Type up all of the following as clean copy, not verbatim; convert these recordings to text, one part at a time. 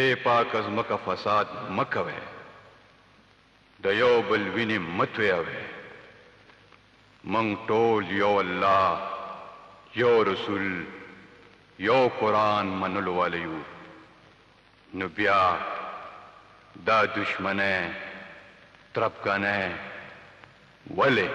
پاک از مکه فساد مکوي، د یو بل وینې متویوي. موږ ټول یو الله، یو رسول، یو قرآن منلو والی یو. نو بیا دا دشمنه ترپګنه ولې؟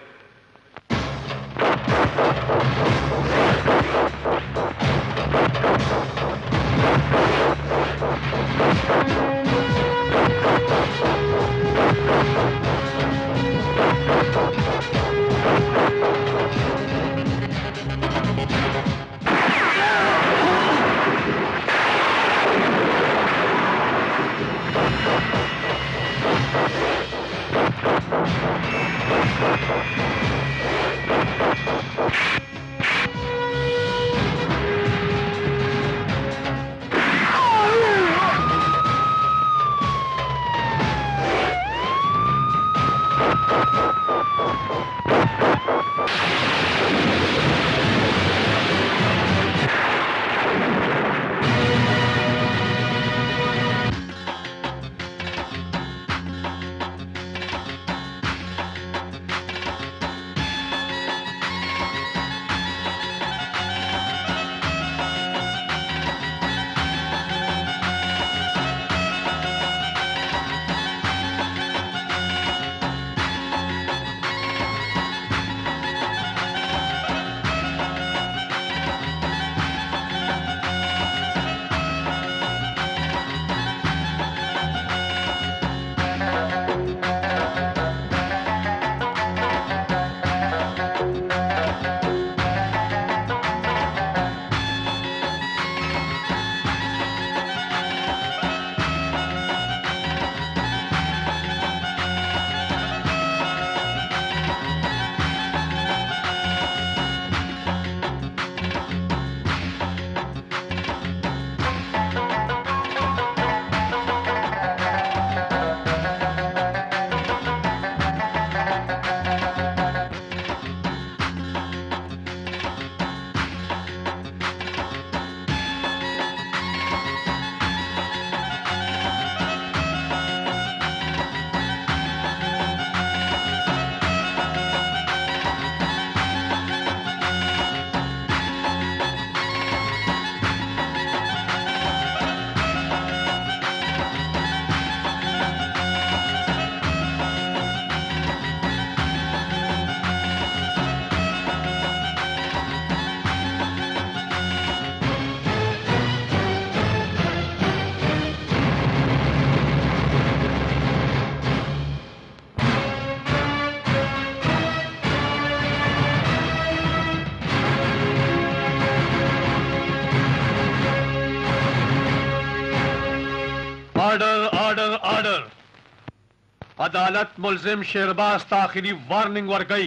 عدالت ملزم شیرباز تا آخری وارننگ ورکئی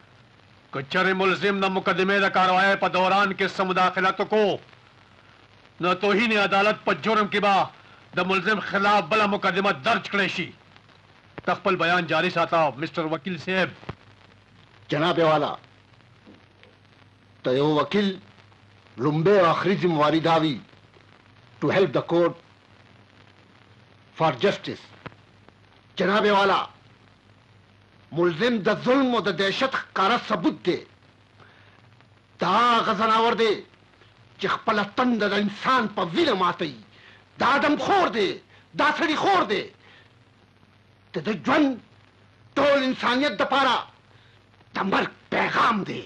کچر ملزم نہ مقدمے دا کاروائی پا دوران کے سمداخلت کو نہ توہین عدالت پا جرم کی با دا ملزم خلاف بلا مقدمہ درج کریشی. تخپل بیان جاری ساتا مسٹر وکیل صاحب. جناب والا تیو وکیل لمبے آخری ذمواری داوی ٹو ہیلپ دا کورٹ فار جسٹس. جناب والا ملزم د ظلم او د دهشت ښکاره ثبوت دی. دا هغه ځناور دی چې خپله تنده د انسان په وینه ماتوي. دا آدمخور دی، دا سړیخور دی. د ده ژوند ټول انسانیت دپاره د مرګ پیغام دی.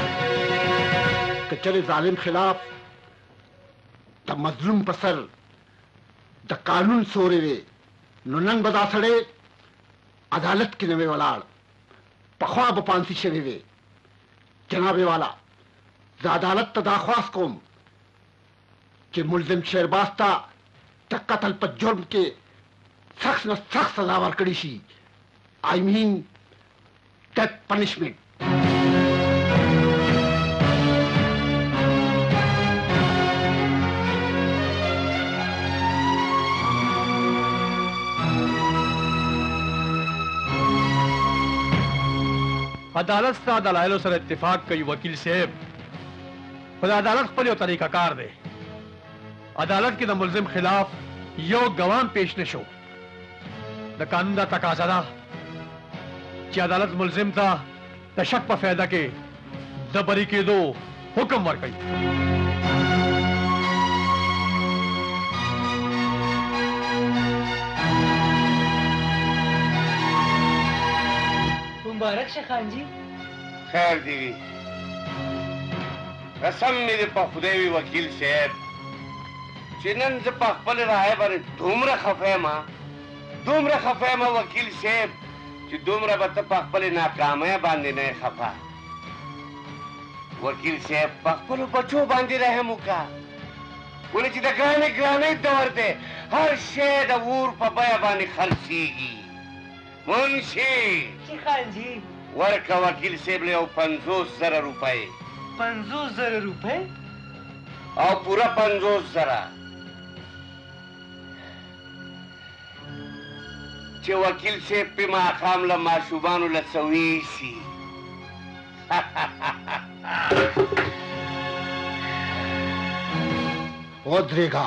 که چېرې ظالم خلاف د مظلوم په سر د قانون سورې وي نو نن به دا سړی عدالت کې نه وی ولاړ، پخوا به پانسي شوی وی. جناب والا زه عدالت ته دا خواست کوم چې ملزم شیرباز ته د قتل په جرم کې سخت نه سخت سزا ورکړی شي. آئی مین ڈیتھ پنشمنٹ. عدالت سره دلایلو سره اتفاق کوي وکیل صاحب. خو د عدالت خپل یو طریقه کار دی. عدالت کې د ملزم خلاف یو گوام پیش نشو د قانون دا تقاضا ده چې عدالت ملزم ته د شک په فایده کې د بری کېدو حکم ورکړي. مبارک شه خان جی. خیر دی وي. قسم مې دې په خدای وي وکیل صاحب چې نن زه په خپل رایې باندې دومره خفه یم وکیل صاحب چې دومره به ته په خپلې ناکامۍ باندې نه یې خفه. وکیل صاحب په خپلو بچو باندې رحم وکړه ولې چې د ګرانۍ دور دی هر شی د اور په بیه باندې خرڅېږي. منشي چې خان جی ورکه وکیل صاحب له یو 50,000 روپۍ 50,000 روپۍ او پوره 50,000 چې وکیل صاحب پې ماښام له ماشومانو له څه ویسي. ودرېږه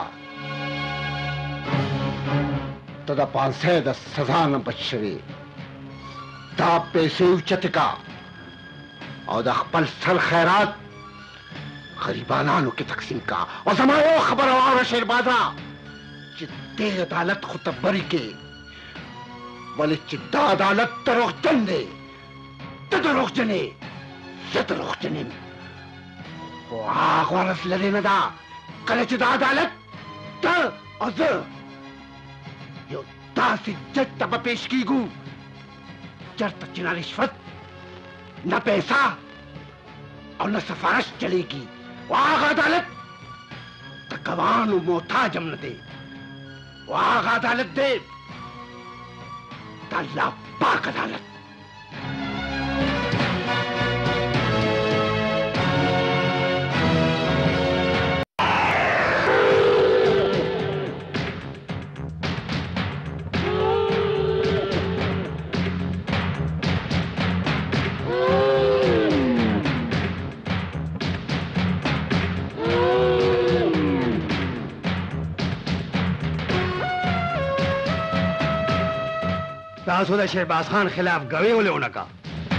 ته د پانسۍ د سزا نه بچ شوې. دا پیسې اوچتې کا او د خپل سر خیرات غریبانانو کې تقسیم کا. او زما یو خبره واوره شیربازه چې دې عدالت خو ته بري کې ولې چې دا عدالت دروغجن دی. ته دروغجن یې زه دروغجن یم خو هغه ورځ لرې نه ده کله چې دا عدالت ته او زه یو داسې جج ته به پیش کیږو چرته چې نه رشوت نه پیسه او نه سفارش چلېږي. او هغه عدالت د ګواهانو محتاج هم نه دی. او هغه عدالت دی د الله پاک عدالت. تاسو د شهباز خان خلاف ګوی ولې ونه کا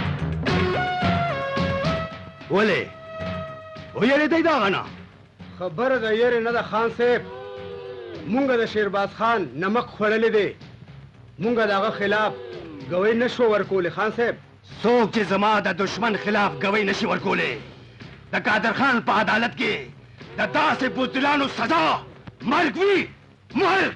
ولې ویلې دی دغه نه خبره د یېرې نه ده خان صاحب. مونږ د شیرباز خان نمک خوړلی دی. مونږ د هغه خلاف ګوی نه شو ورکولی خان صاحب. څوک چې زما د دشمن خلاف ګوی نشي ورکولی د قادر خان په عدالت کې د داسې بوتلانو سزا مرګ وي. مرګ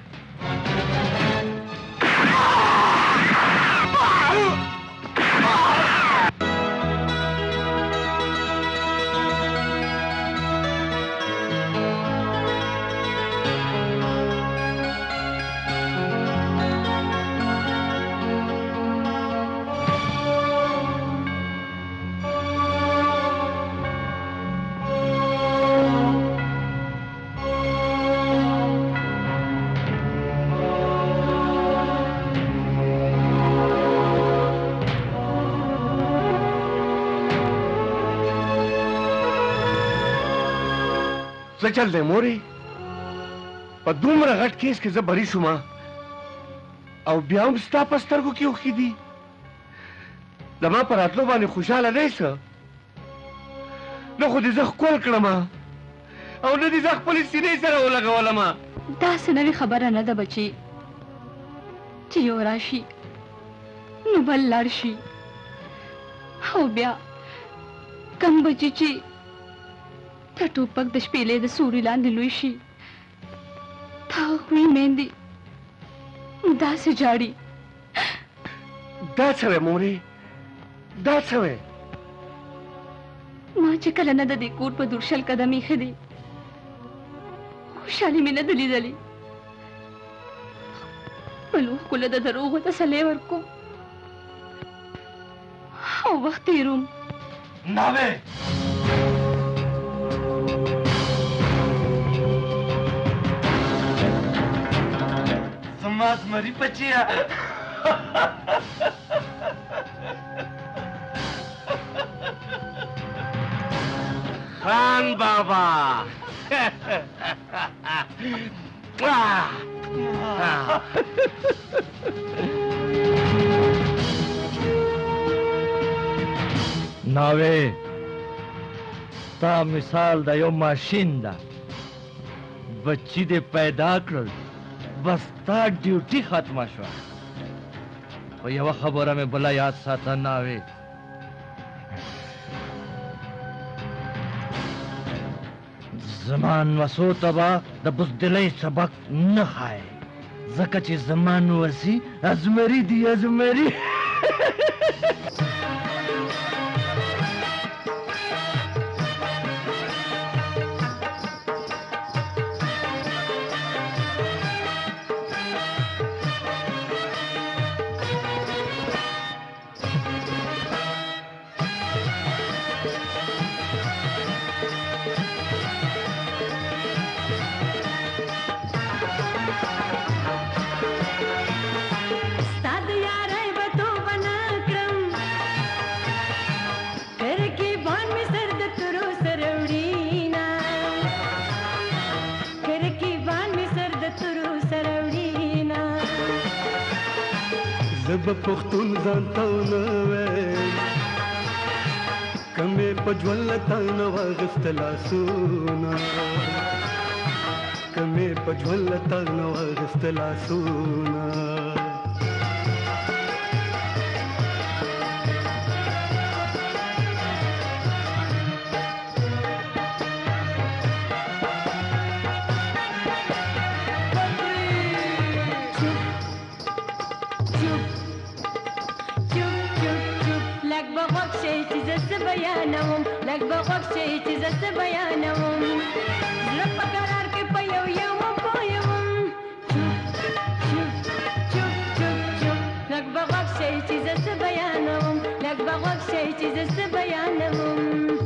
څه چل دی مورې په دومره غټ کیس کې زه بری شوم او بیا هم ستا په سترګو کې اوښکې دي. زما په راتلو باندې خوشحاله دی څه نه خو دې زه ښکل کړم او نه دې زه خپلې سینې سره ولګولم. داسې نوې خبره نه ده بچي چې یو راشي نو بل لاړ شي او بیا کم بچي چې د ټوپک د شپېلې د سوري لاندې لوی شي تا هغوی میندې داسې جاړي. دا څه وی مورې دا څه وی؟ ما چې کله نه د دې کور په دورشل قدم ایښی دی خوشحالي مې نه ده لیدلې. خپل اوښکو له د دروغو تسلی ورکوم او وخت تېروم. ناوې زما زمري بچیه خان بابا ناوې تا مثال د یو ماشین ده بچی دې پیدا کړل بس تا ډیوټي ختمه شوه خو یوه خبره مې بله یاد ساته ناوې زما نوسو ته به د بزدلۍ سبق نه ښایې ځکه چې زما نوسي ازمري دي ازمري زب پختون ځان ته نه وایم کمې په ژوند ته نه واغسته لاسونه کمې په ژوند ته نه واغسته لاسونه لږ به غوږ شئ چې زه څه بیانوم زړه په قرار کې په یو یو پوه وم چوپ چوپ چوپ چوپ چوپ لږ به غوږ شئ چې زه څه بیانوم لږ به غوږ شئ چې زه څه بیانوم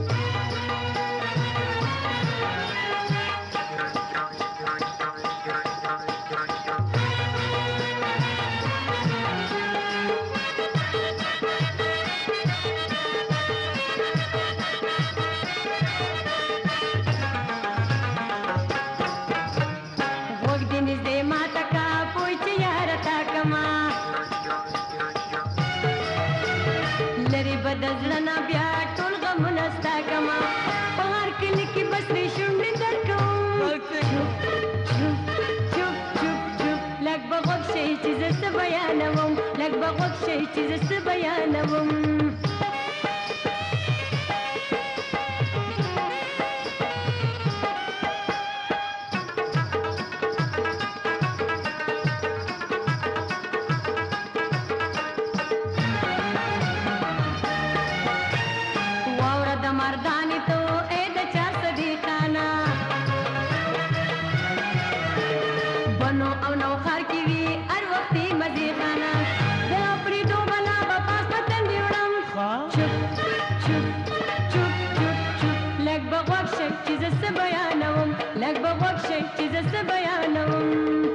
د زړه نه بیا ټول غمونه ستا کما په هر کلي کې بس مې شونډې درکوم چوپ چوپ چوپ چوپ لږ به غوږ شئ چې زه څه بیانوم لږ به غوږ شئ چې زه څه بیانوم لږ به غوږ شئ چې زه څه بیانوم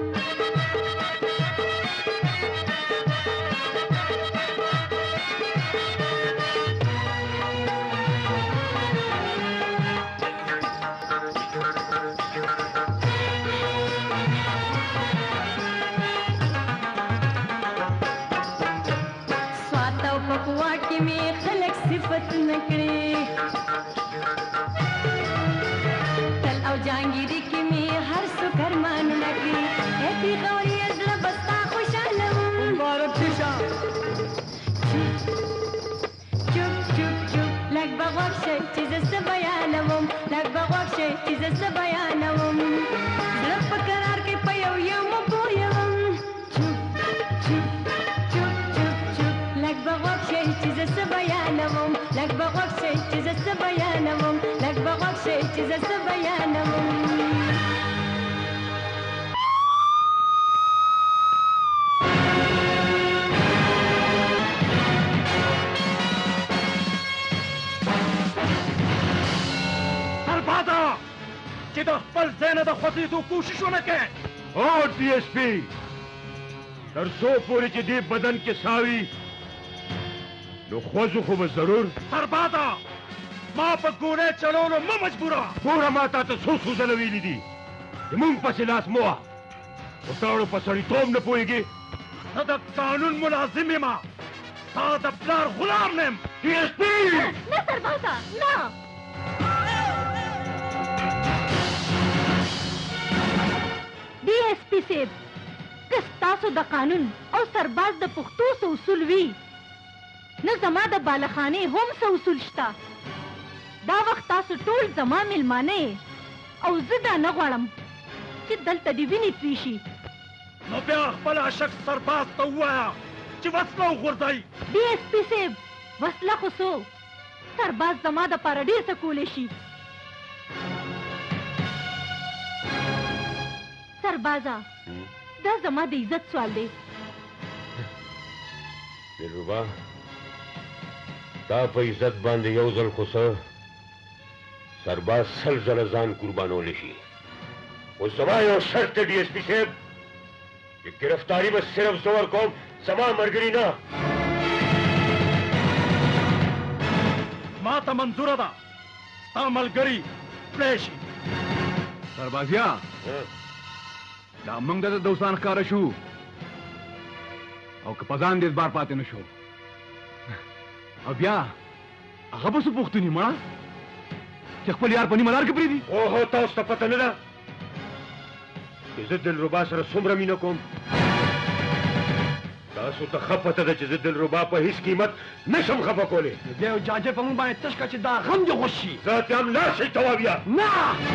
سوات او په قوا کې مې خلک صفت نه کړي جانگیری کی می هر سو کرمان لگی ایتی غوری ازل بستا خوشالم مبارک شیشا چوپ چوپ چوپ لگ بغوک شی چیز سے بیانوم لگ بغوک شی چیز سے بیانوم زرب قرار کے پیو یوم پویم چوپ چوپ چوپ چوپ چوپ لگ بغوک شی چیز سے بیانوم لگ بغوک شی چیز سے بیانوم لگ بغوک شی چیز سے بیانوم چې د خپل ځای نه د خوځېدو کوشش ونه کړې او ډي ایس پي تر څو پورې چې دې بدن کې ساه وي نو خوځو خو به ضرور برباده ما په ګولۍ چلولو مه مجبوره ګوره ما تا ته څو ځله ویلي دي زموږ پسې لاس مه وهه وتاړو پسړی توم نه پوهیږي ته د قانون ملازم یم تا د پلار غلام نیم ډي اس پي نه سربازه نه ډي اس پي صاحب که ستاسو د قانون او سرباز د پښتو څه اصول وي نه زما د بالخانې هم څه اصول شته دا وخت تاسو ټول زما میلمانه او زه دا نه غواړم چې دلته دې وینې توی شي نو بیا خپل عاشق سرباز ته ووایه چې وسله وغورځوي ډي اس پي صاحب وسله خو څو سرباز زما دپاره ډېر څه کولی شي سربازه دا زما د عزت سوال دی دلربا تا په عزت باندې یو ځل خو څه سرباز سل ځله ځان قربانولی شي اوس زما یو شرط دی ډي اس پي صاحب چې ګرفتاري به صرف زه ورکوم زما ملګري نه ما ته منظوره ده ستا ملګري پلی شي سربازیا دا موږ ته دوستان ښکاره شو او که په ځان دې بار پاتې نه شو او بیا هغه به څه پوښتنې مړه چې خپل یار په نیمه لار کې پرېږدي اوهو تاسو ته پته نه ده چې زه دلربا سره څومره مینه کوم تاسو ته ښه پته ده چې زه دلربا په هیڅ قیمت نشم خفه کولی بیا یو جاجه په مونږ باندې تش کړه چې دا غم دې خوش شي زه ته هم لاړ شئ توابیه نه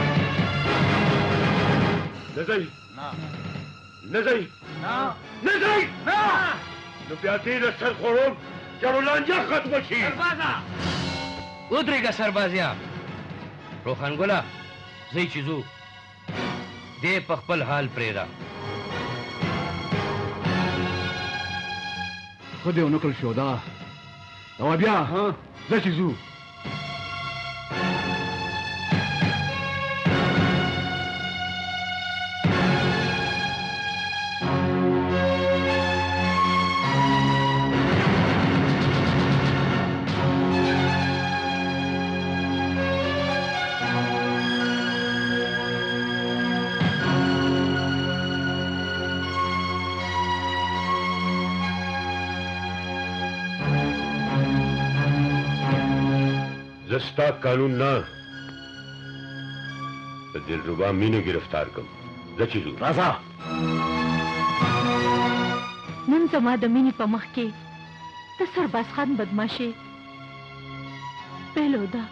نه ځئ نه ځئ نه ځئ نو بیا دې له سر خوړو جړو لانجه ختمه شي ودرېږه سربازیا روښان ګله ځئ چې ځو دې په خپل حال پرېږده ښه دی ونه کړل شو دا او بیا ځه چې ځو زه ستا قانون نه د دلربا مینه ګرفتار کړم ځه چې ځو راځه نن زما د مینې په مخ کې د سرباز خان بدماشي پیلو ده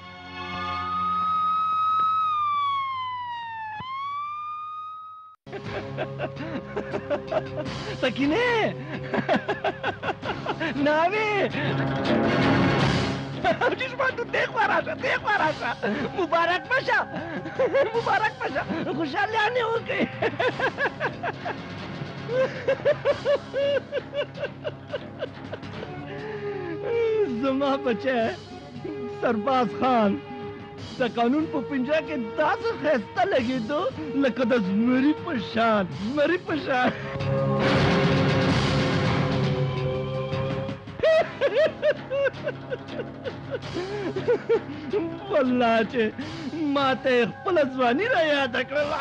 سکینه ناوی چشمان تو دیکھ راشه مبارک باشه خوشحالیانه وکړي زما بچه سرباز خان د قانون په پنجره کې داسې ښایسته لګېدو لکه د زمري په شان والله چې ما ته خپله ځواني را یاده کړله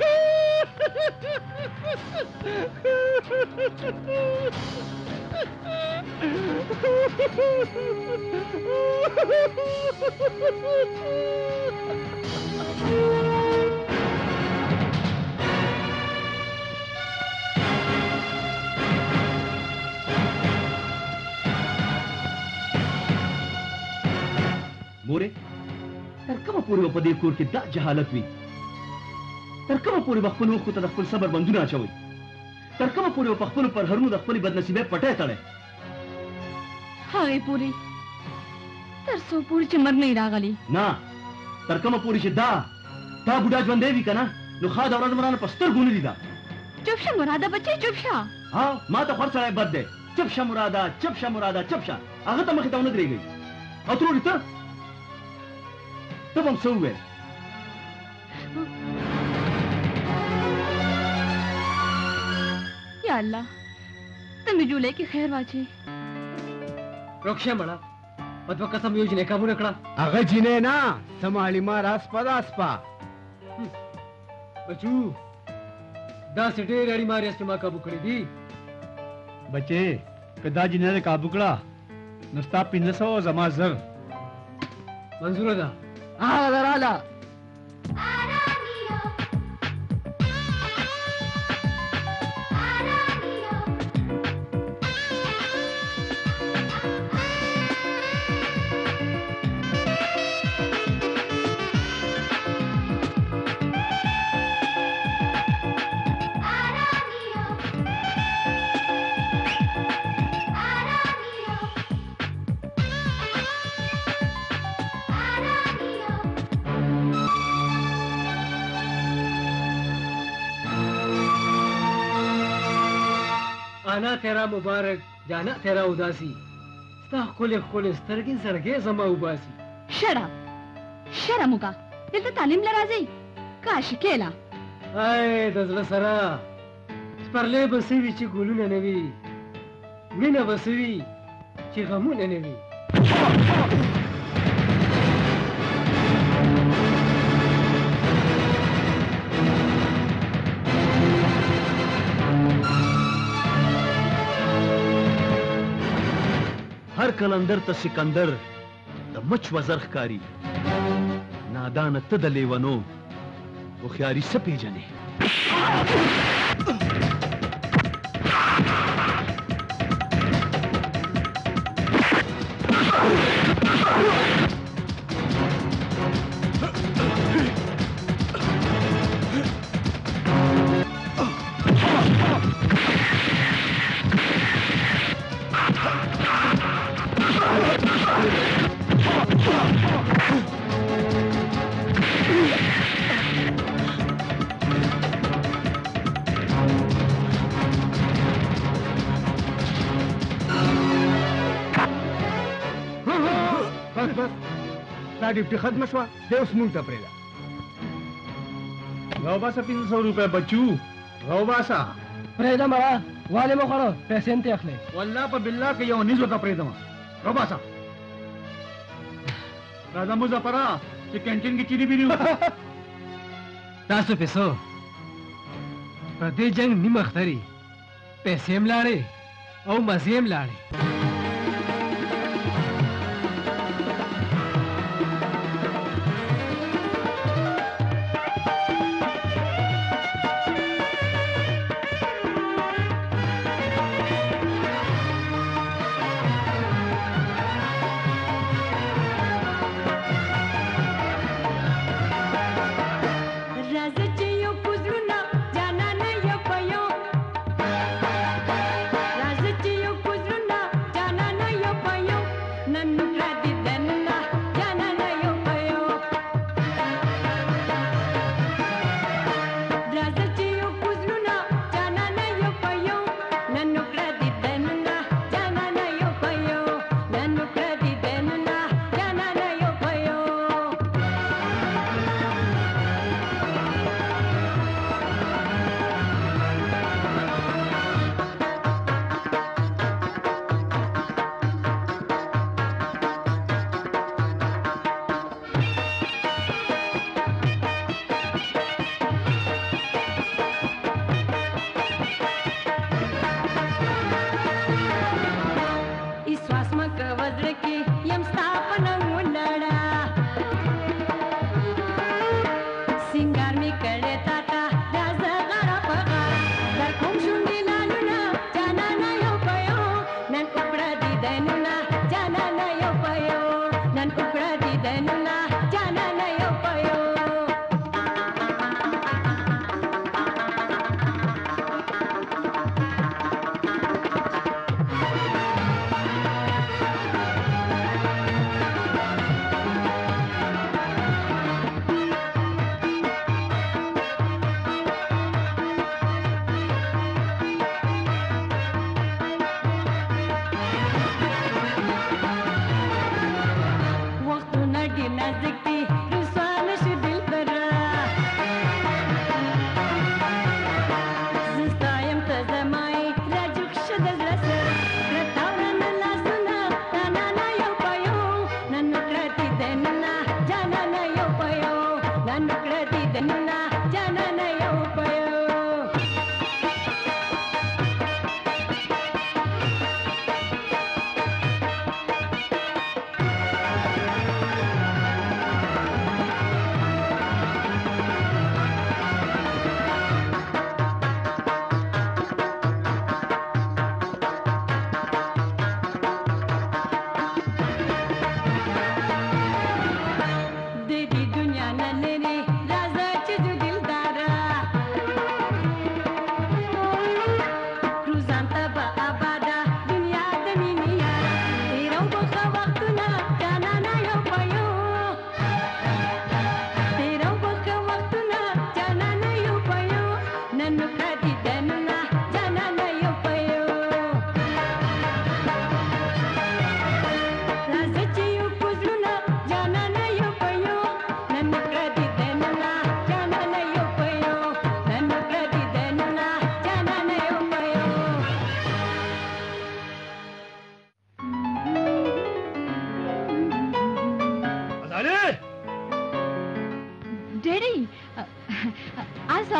مورې تر کومه پورې په دې کور کې دا جهالت وي تر کومه پورې به خپل اوښکو ته د خپل صبر بندونه اچوئ تر کومه پورې په خپلو پرهرونو د خپلې بدنصیبۍ پټی تړئ هغې پورې تر څو پورې چې مرګ نه راغلی نه تر کومه پورې چې دا بوډا ژوندی وي که نه نو ښه د ورځ مرانه په سترګو نه لیده چپ شه مراده بچې چپ شه ها ما ته خور سړی بد دی چپ شه مراده چپ شه هغه ته مخې ته ونه درېږئ او ترورې ته به هم څه وویل یا الله ته مې جولۍ کې خیر واچې رخصه مړه په دوه قسم یو جنې کابو نکړه هغه جنې نه سماړي ما راس په بچو دا سټې ډېری ماري استما काबू کړی دي بچې کدا جنې काबू کړه نستا 1500 زما زر منظور ده دراله आना तेरा मुबारक जाना तेरा उदासी स्ता खोले खोले سترګې سرګې زما وباسي شرم وکا دلته تعلیم لراځي کاش کېلا آی د زړه سره سپرلې بسوي چې ګلونه نه وي مینه بسوي چې غمونه نه وي هر کلندر ته سکندر د مچ وزر ښکاری نادان ته د لیونو هوښیاري څه پیژنې ډیوټي ختم شوه دی اوس مونږ ته پرېږده راو باسه 500 روپے بچو راو باسه پرېږده مړه والې مو خوړو پیسې نه اخلي والله په بالله کې یو نیزو ته پرېږدم راو باسه راځه مظفره چې کینټین کې چيري بيريو تاسو پیسو په دې جنگ نیمه اختري پیسې هم لاړې او مزې هم لاړې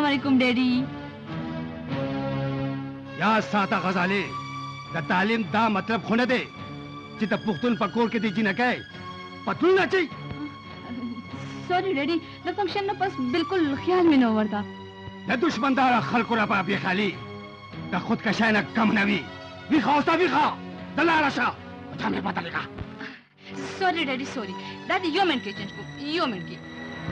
अस्सलाम वालेकुम डैडी। या साता गजाले द तालीम दा मतलब खुने दे چې د پښتون په کور کې دی جنکای پتلون نه چي सॉरी डैडी د फंक्शन न बस बिल्कुल ख्याल में न وردا د دشمندار خلکو را په خالي د خود کشانه کم نوي وی خواستا وی خوا دلاره شا ته مې پته لګا सॉरी डैडी सॉरी दादी यो मिनट के चेंज को यो मिनट की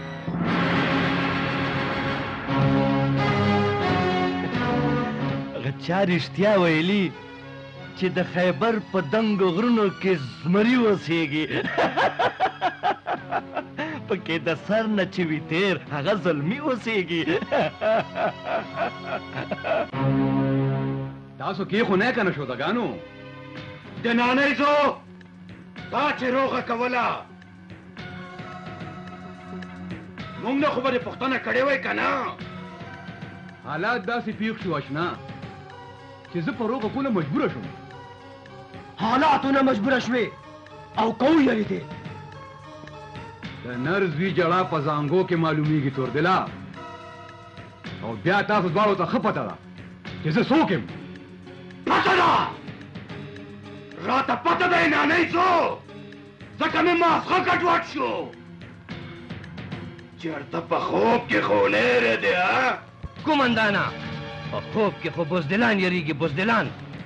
غچا رښتیا ویلي چې د خیبر په دنګ غرونو کې زمري اوسېږي پکې د سر نه چې وي تیر هغه زلمي اوسېږي تاسو کې خو نه کنه شو دګانو د نانۍ زو دا چې روغه کوله موږ نه خو به دې پوښتنه کړې وای که نه حالات داسې پیښ شو اشنا چې زه په روغه کولو مجبوره شوم حالاتونه مجبوره شوې او کو یې دې د نرز وی جړه په زانګو کې معلومیږي تور دلا او بیا تاسو دواړو ته ښه پته ده چې زه څوک یم پته ده راته پته ده نانۍ زو ځکه مې ماسخه ګډوډ شو چېرته په خوب کې خو لیرې دی کومندانا په خوب کې خو بزدلان یریږي بزدلان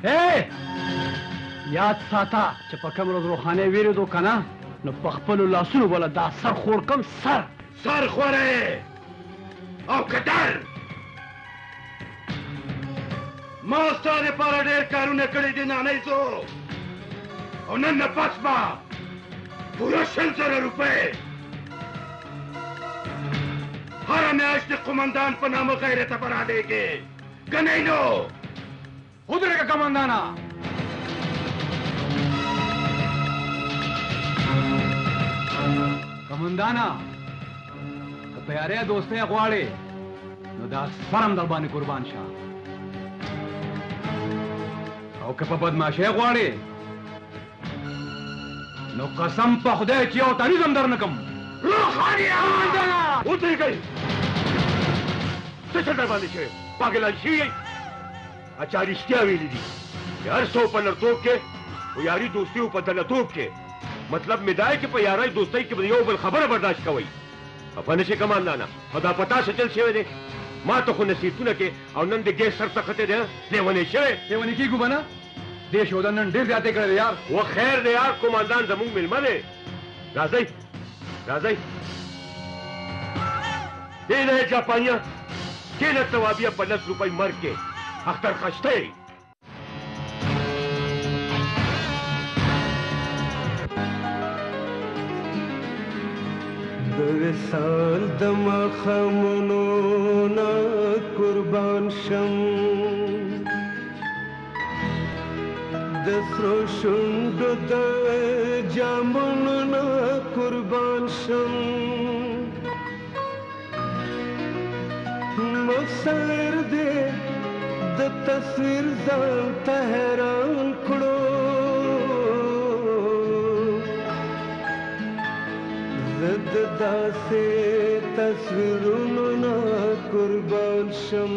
یاد ساته چې په کوم ورځ روحاني ویرېدو که نه نو په خپلو لاسونو بله دا سر خور کم سر خوری او کټر ما ستا دپاره ډېر کارونه کړي دي نانۍ زو او نن نه پس به پوره 100,000 روپۍ هره میاشت د قمندان په نامه غیرته به رالېږي که نه نو ودرېږه قمندانه قمندانا که په یارۍ دوستۍ غواړې نو دا سرم در باندې قربان شه او که په بدماشۍ غواړې نو قسم په خدای چې یو تنیز هم در نه کم روحانیه ودرېږئ څه چل در باندې شوی پاګلان شوي یئ اچا رښتیا ویلي دي چې هر څو په نرتوب کې او یاري دوستي او په دلتوب کې مطلب مې دا چې په یارۍ دوستۍ کې به یو بل خبره برداشت کوئ خفه نه شي کماندانه خو دا په تاسو چل شوی دی ما ته خو نصیحتونه کې او نن د ګیس سر ته ختې دی لیونی شوی لیونی کېږو به نه دې شودن نن ډېر زیاتې کړی دی یار و خیر دی یار قمندان زموږ مېلمه دی راځئ راځئ کېنه جاپانیه کېنه توابیه په 10 روپۍ مرګ کې اختر خشتئ د وصال د مخمونو نه قربان شم د سرو شونډو د جامونو نه قربان شم مصر دې د تصویر ځان ته حیران کړو زد داسې تصویرونو نه قربان شم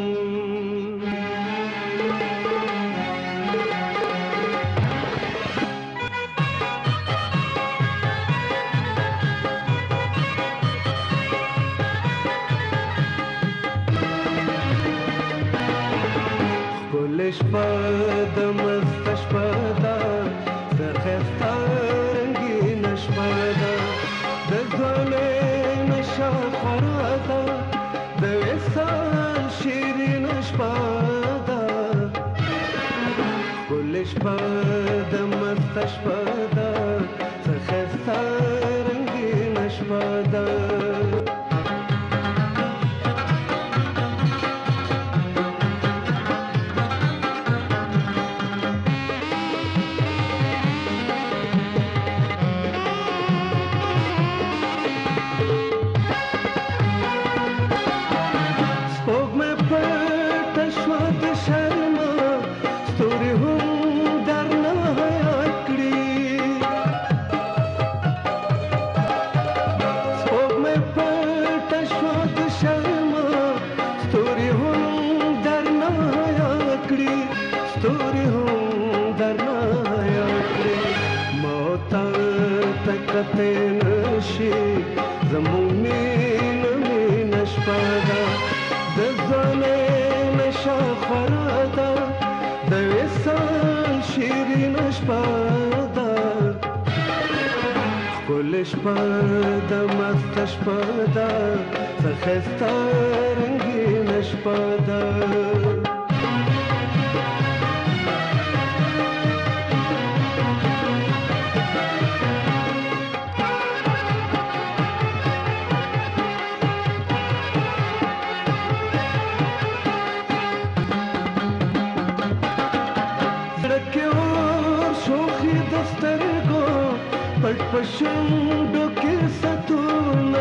ښکلې شپه د مسته شپه ده د ښایسته رنګینه شپه ده د ځوانۍ نشه خوره ده د وصال شیرینه شپه ده ښکلې شپه د مسته شپه ده د ښایسته رنګینه شپه ده کته نشي زمون مين شپه ده د ځوانۍ نشه خوره ده د وصال شیرین شپه ده ښکلې شپه ده مسته شپه ده څه ښایسته رنګینه شپه ده پشندو کې ستونا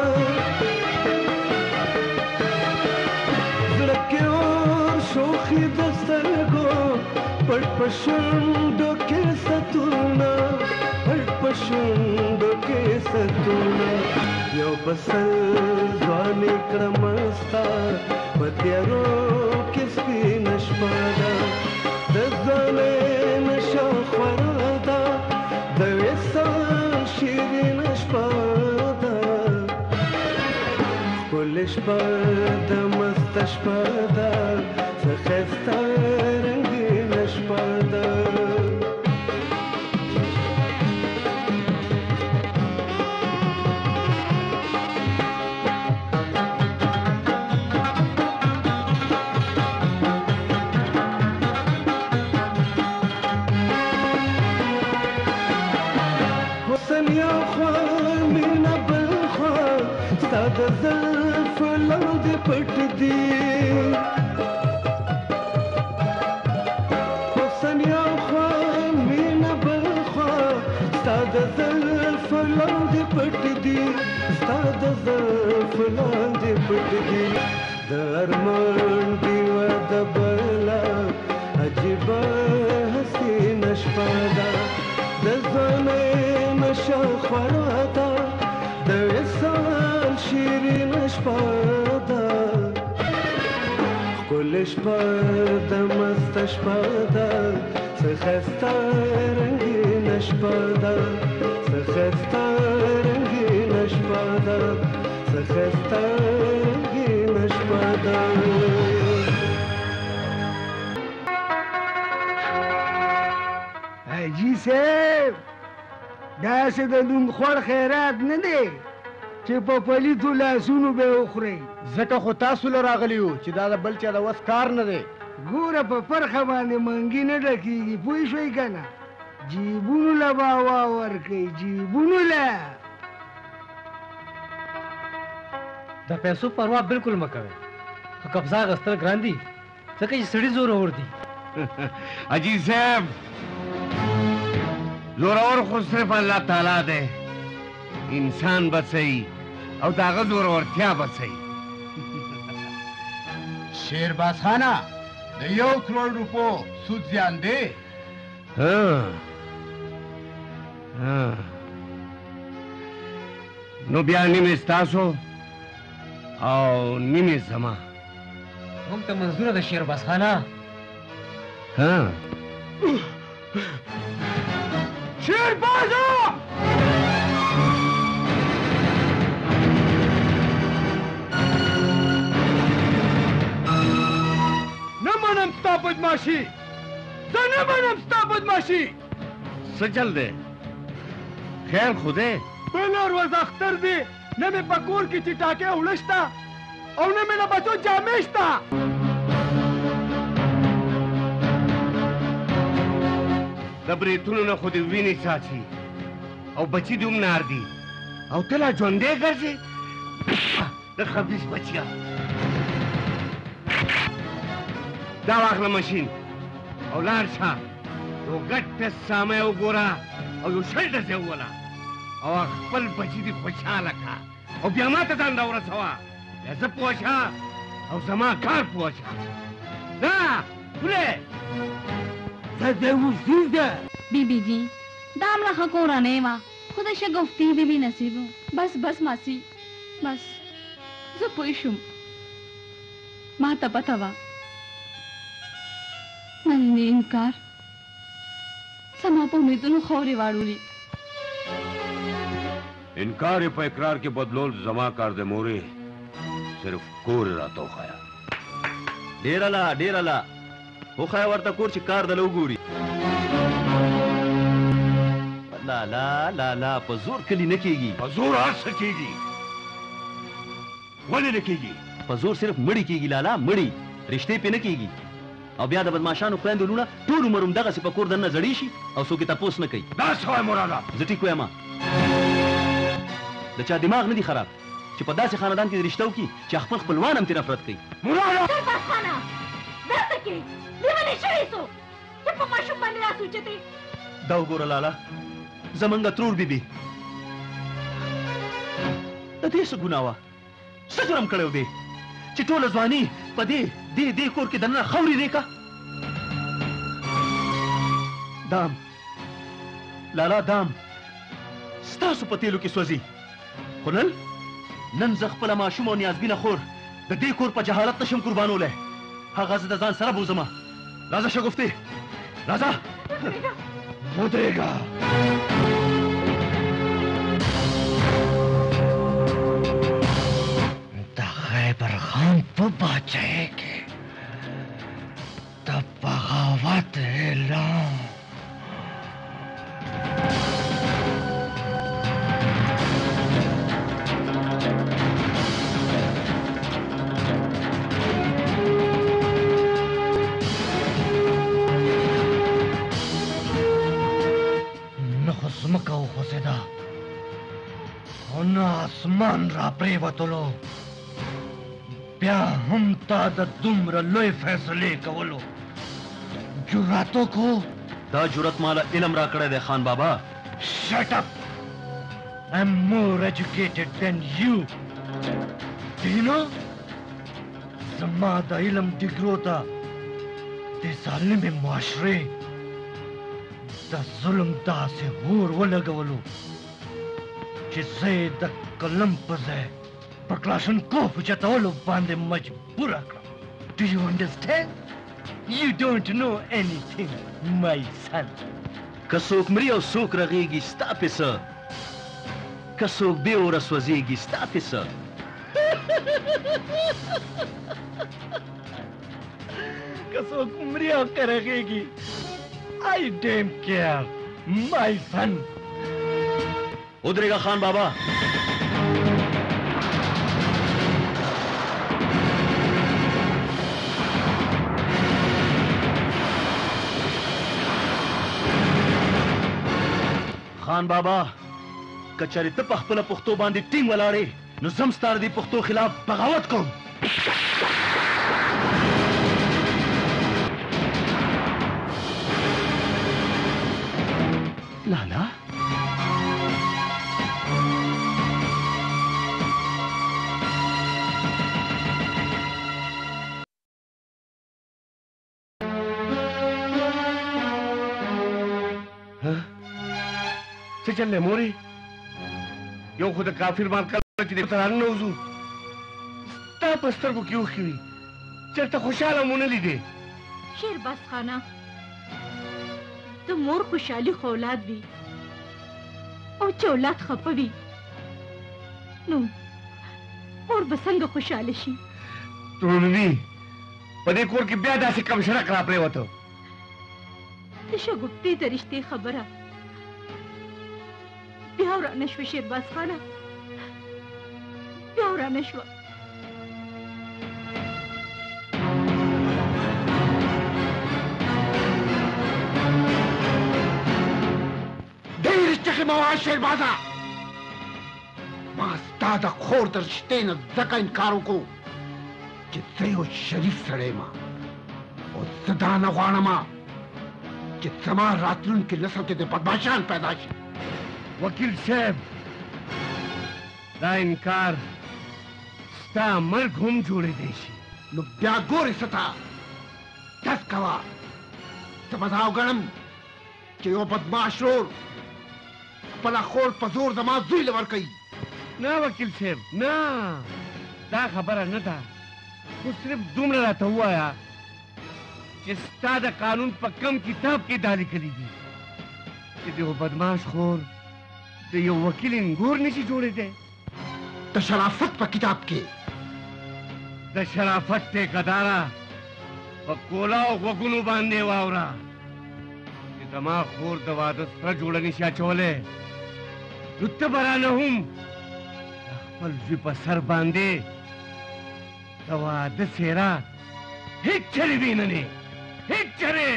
زړه کې اور شوخي د سترګو پټ پشندو کې ستونا پټ پشندو کې ستونا یو بسل ځواني کړمستا پتیارو کې سپین شپه ده د ځوانۍ نشه خوره ده د وصال شیرین شپه ده ښکلې شپه ده مسته شپه ده څه ښایسته رنګینه شپه ده د زلف لاندې پټ دي حسن یا خوا مینه بل خوا ستا د زلف لاندې پټ دي ستا د زلف لاندې پټ دي د ارمان دیوه د بلا عجیبه حسینه شپه ده د ځوانۍ نشه خوره ده د وصال شیرین شپه ده ښکلې شپه ده مسته شپه ده څه ښایسته رنګینه شپه ده څه ښایسته رنګینه شپه ده څه ښایسته رنګینه شپه ده حاجي صاحب داسې د نومخوړ خیرات نه دی چې په پلیتو لاسونو به وخورئ ځکه خو تاسو له راغلي یو چې دا د بل چا د وس کار نه دی ګوره په پرخه باندې منګي نه ډکېږي پوه شوئ که نه جیبونو له به هوا ورکوئ جیبونو له د پیسو پروا بالکل مه کوئ خو قبضه اخیستل ګران دي ځکه چې سړي زورور دي حاجي صاحب زورور خو صرف الله تعالی دی انسان بچي او د هغه زورورتیا بچي شیرباز خانه د 1 کروڑ روپو سود زیان دی نو بیا نیمه ستاسو او نیمه زما موږ ته منظوره ده شیرباز خانه شیربازه نه منم ستا بدماشي زه نه منم ستا بدماشي څه چل دی خیر خو دی بله ورځ اختر دی نه مې په کور کې چټاکې اوړه شته او نه مې د بچو جامې شته د بریتونو نه خو دې وینې څاڅي او بچي دې هم نار دي او ته لا ژوندی ګرځې د خبیث بچیا دا واخله ماشین او لاړ شه یو ګټه سامه وګوره او یو شل ډزې ووله او خپل بچي دې خوشحاله کړه او بیا ما ته ځان راورسوه بیا زه پوه شه او زما کار پوه شه دا پوله بیبی جی دام لا خکورا نه وا خدا شګفتي بیبي نصیب بس بس ماسی بس زه پوه شوم ما ته پته وا نن انکار سما په امیدونو خوري واړولي इनकार पे इकरार के बदलोल जमा कर दे मोरे सिर्फ कोर रातो खाया डेरा ला हो खाया वर्ता कोर ची कार दलो गुरी ला पजूर कली नकेगी पजूर आज सकेगी वली नकेगी पजूर सिर्फ मड़ी कीगी लाला मड़ी रिश्ते पे नकेगी او بیا د بدمعشانو خويندو لونه ټول عمر دغه سی په کور دنه زړی شي او څوک تاسو نه کوي دا سوای مورادا زټی کوما د چا دماغ نه دی خراب چې په داسې خاندان کې رشتو کی چې خپل خپلوان هم تیر نفرت کوي مورادا خانه درته کې لیونی شوی سو چې په ماشوم باندې راسوچته دا وګوره لالا زمونږ ترور بیبي د دې څه ګناوه څه جرم کړو دی چې ټول ځواني په دې کور کې دنه خوري دی کا دام لالا دام ستاسو په تیلو کې سوځي خو نن زه خپله ماشوم او نیازبینه خور د دې کور په جهالت نشم قربانولی هغه زه د ځان سره بوځمه راځه شګفتې راځه ودرېږه खैबर खान पे बचाएंगे तब बगावत ऐलान नखुस्मका खुसेदा होना आसमान रापरे वतलो بیا هم تا د دومره لوی فیصلې کولو جرأتو کو دا جرأت مالا علم را کړی دی خان بابا Shut up! I'm more educated than you. Do you know? زما د علم ډیګرو ته د ظالم معاشرې د ظلم داسې اور ولګولو چې زه د قلم په ځای په کلاشنکوف چتولو باندې مجبور کړم. Do you understand? You don't know anything, my son. که څوک مري او څوک رغېږي ستا پې څه که څوک بې اوره سوځېږي ستا پې څه که څوک مري او که رغېږي I don't care, my son. ودرېږه خان بابا خان بابا کچری ته په خپله پښتو باندې ټینګ ولاړې نو زم ستا د دې پښتو خلاف بغاوت کوم لالا څه چل دی مورې یو خو د کافر مال کله چې د ترانه نه وځو ستا په سترګو کې اوښکې وي چېرته خوشحاله مو نه لیدې شیرباز خانه د مور خوشحالي خو اولاد وي او چې اولاد خفه وي نو مور به څنګه خوشحاله شي تروني په دې کور کې بیا داسې کم شرک را پرېوته د شګفتې د رشتې خبره بیا ورانه شوه شیرباز خانه بیا ورانه شوه ډېر چغې مه وهه شیربازه ما ستا د خور د رشتې نه ځکه انکار وکړو چې زه یو شریف سړی یم او زه دا نه غواړم چې زما راتلونکي نسل کې د بدماشان پیدا شي وکیل صاحب دا انکار ستا مرګ هم جوړېدی شي نو بیا ګورې څه ته ډز کوه زه به دا وګڼم چې یو بدماش رور خپله خور په زور زما زوی له ورکوي نه وکیل صاحب نه دا خبره نه ده خو صرف دومره راته ووایه چې ستا د قانون په کم کتاب کې دا لیکلي دي چې د یو بدماش خور د یو وکیل انګور نشي جوړېدی د شرافت په کتاب کې د شرافت ټیکداره په کولا او غوږونو باندې واوره چې زما خور د واده سره جوړه نشي اچولی نو ته به رانه هم د خپل زوی په سر باندې د واده څېره هېڅ چرې ویننې هېڅ چرې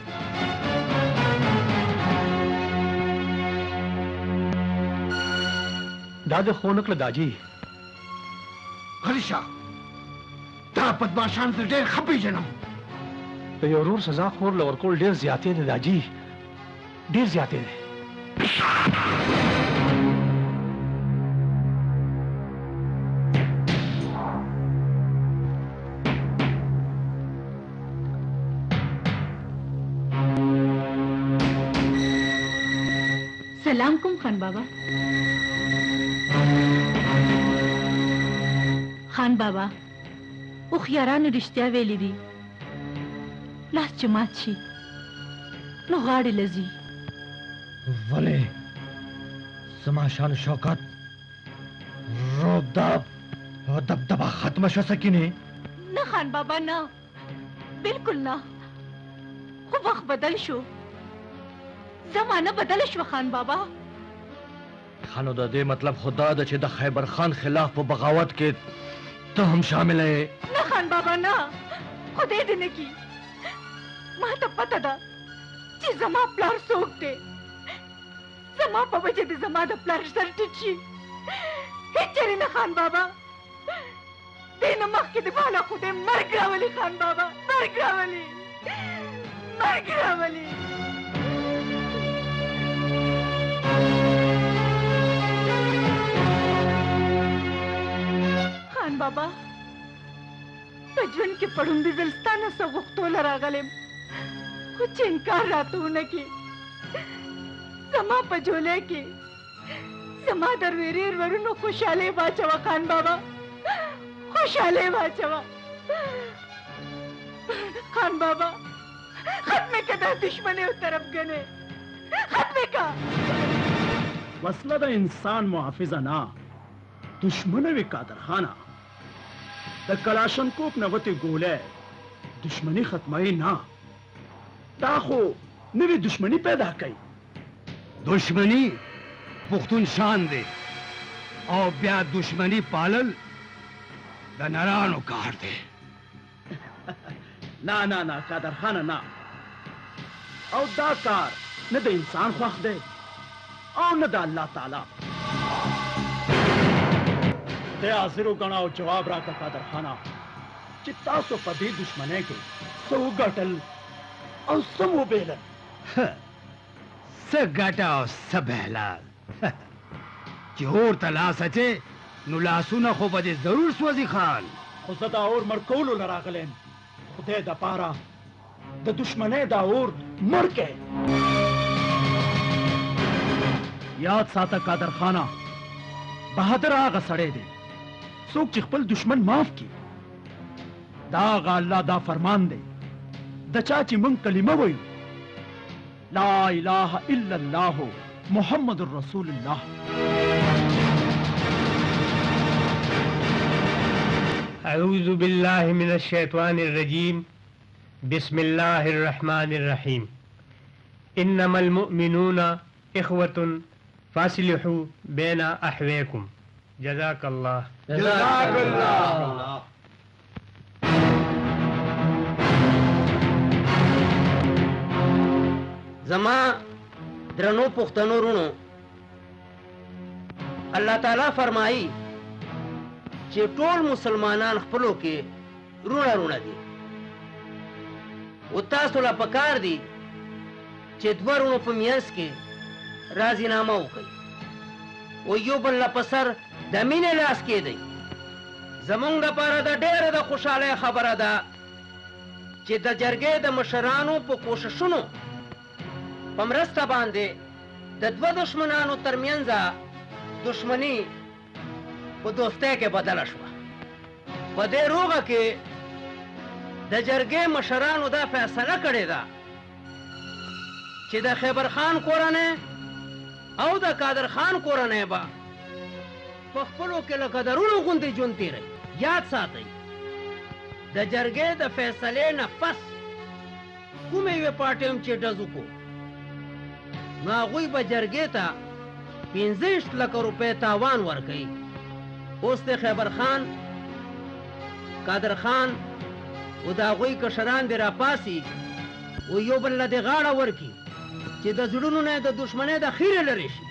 دا د خو نکړه داجي غلی شه دا بدماشان زه ډېر ښه پېژنم د یو ورور سزا خور له ورکول ډېر زیاتې دی داجي ډېر زیاتې دی سلام کوم خان بابا خان بابا هوښیارانو رښتیا ویلي دي لاس چې مات شي نو غاړې لځي ولې زما شان شوکت روداب او دبدبه ختمه شوه سکینې نه خان بابا نه بالکل نه خو وخت بدل شو زمانه بدل شو خان بابا خانو د دې مطلب خدا ده چې د خیبر خان خلاف په بغاوت کې ته هم شامل یې نه خان بابا نه خدای دې نه کی ما ته پته ده چې زما پلار څوک دی زما په وجه دې زما د پلار سر ټیټ شي هېڅ چېرې نه خان بابا دې نه مخکې د بالا خدای مرګ راولي خان بابا مرګ راولي مرګ راولي خان بابا په ژوند کې پړومبي ځل ستا نه څه غوښتوله راغلم خو چې انکار راته ونه کړي زما په جولۍ کې زما د ورېر ورونو خوشحالۍ واچوه خان بابا خوشحالۍ واچوه خان بابا ختمې که دا دشمنۍ او طرفګنۍ ختمې که وسله د انسان محافظه نه دشمنه وي قادر خانه د کلاشنکوف نه وتې ګولی دشمني ختموي نه دا خو نوې دشمني پیدا کوي دشمنی پښتون شان دی او بیا دشمنی پالل د نرانو کار دی نه نه نه قادر خانه نه او دا کار نه د انسان خوښ دی او نه د الله تعالی ته حاضر وګڼه او جواب راکړه قادر خانه چې تاسو په دې دشمنۍ کې څه وګټل او څه وبېلل څه ګټه او څه بهلال چې اور ته لاس اچې نو لاسونه خو به دې ضرور سوځي خان خو زه دا اور مړ کولو له راغلم خدای دپاره د دشمنۍ دا اور مړ کړئ یاد ساته قادر خانه بهادر هغه سړی دی څوک چې خپل دشمن معاف کړي دا هغه الله دا فرمان دی د چا چې موږ کلمه وایو لا اله الا الله محمد رسول الله أعوذ بالله من الشيطان الرجيم بسم الله الرحمن الرحيم إنما المؤمنون إخوة فاصلحوا بين أحويكم جزاك الله جزاك الله زما درنو پښتنو رونو الله تعالی فرمایي چې ټول مسلمانان خپلو کې رونه رونه دي او تاسو لا پکار دي چې دوه رونو په میانس کې راضینامه وکړي او یو بل لا په سر د مینې لاس کېدی زمونږ دپاره د ډېره د خوشحالۍ خبره ده چې د جرګې د مشرانو په کوششونو په مرسته باندې د دوه دشمنانو ترمنځ دشمني په دوستۍ کې بدله شوه په دې روغه کې د جرګې مشرانو دا فیصله کړې ده چې د خیبر خان کورنۍ او د قادر خان کورنۍ به په خپلو کې لکه درونو غوندې ژوند تېروي. یاد ساتئ د جرګې د فیصلې نه پس کومې یوې پارټۍ هم چې ډز وکړو نو هغوی به جرګې ته 65 لکه روپۍ تاوان ورکوي. اوس د خیبر خان قادر خان او د هغوی کشران دې راپاسي او یو بل له دې غاړه ورکي چې د زړونو نه د دښمنۍ د خیرې لرې شي.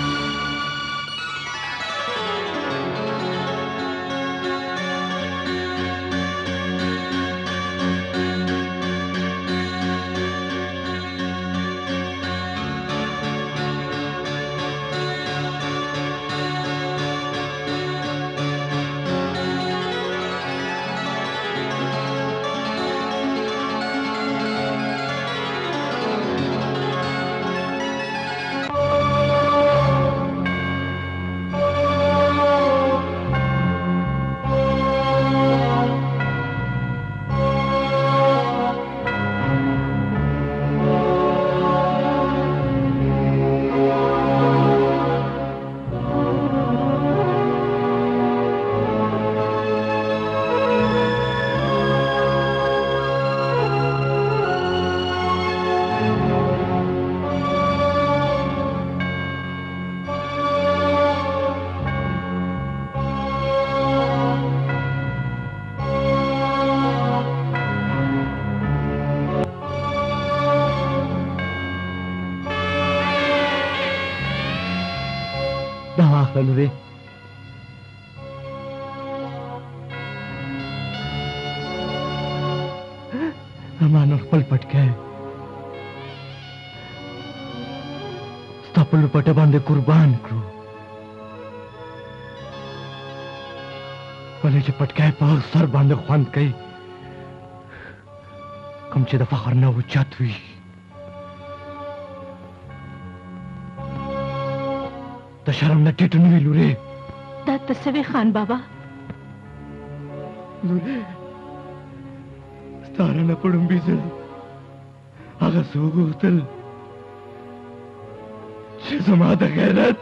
لورې امان خپل پټکای ستا په لپټه باندې قربان کړو ولې چې پټکای په سر باندې خوند کوي کوم چې د فخر نه اوچت وي د شرم نه ټیټ نه وي لورې دا ته څه وې خان بابا لورې ستا رانه په ړومبي ځل هغه څه وغوښتل چې زما د غیرت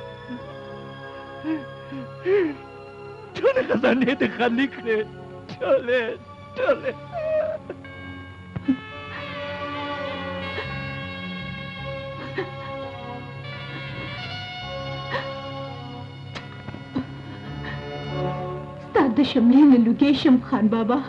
ټولې خزانې دې خالي کړې ټولې ستا د شملې نه لوګې شم خان بابا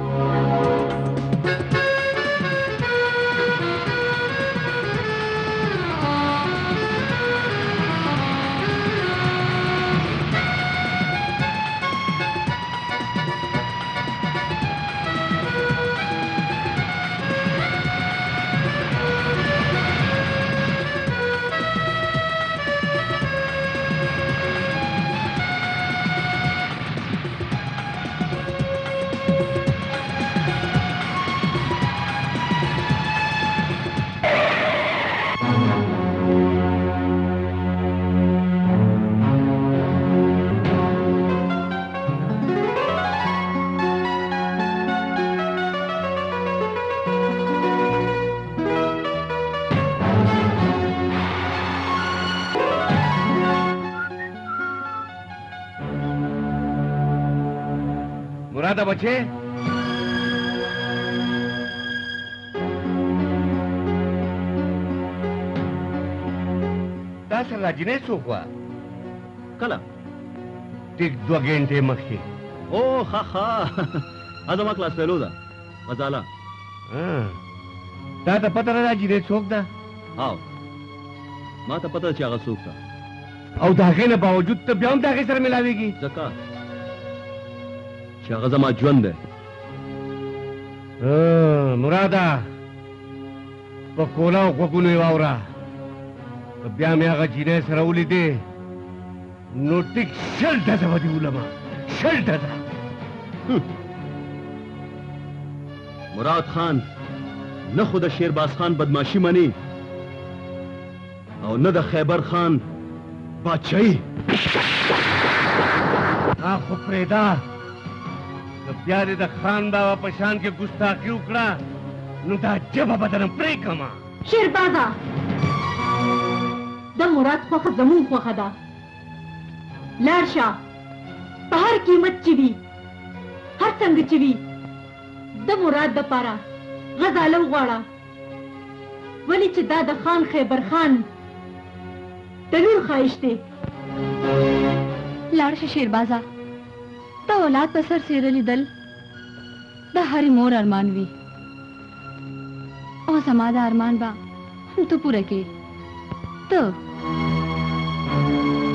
مراده بچے دا سره راجنې څوک وه کله ټیک 2 غنټې مخکې او ها ها زما کلاس فیلو ده مزاله تا ته پته نه ده چې دی څوک ده او ما ته پته چې هغه څوک ده او د هغې نه باوجود ته بیا هم د هغې سره ملاوېږي ځکه چې هغه زما ژوند دی مراده په کولا او غوږونو یې واوره که بیا مې هغه جینۍ سره ولیدې نو ټیک 6 ډزه به دې ولمه 6 ډزه مراد خان نه خو د شیرباز خان بدماشي مني او نه د خیبر خان بادشاهي خو پرېږده که بیا دې د خان بابا په شان کې ګستاخي وکړه نو دا جبه به درنه پرېږدمه شیربازه د مراد خوخه زمون خوخه ده لاړ شه په هر قیمت چې وي هر څنګه چې وي د مراد دپاره غزاله وغواړه ولې چې دا د خان خیبر خان د لور ښایش دی لاړ شه شیربازه د اولاد په سر څیره لیدل د هرې مور ارمان وي او زما د ارمان به ته پوره کې ته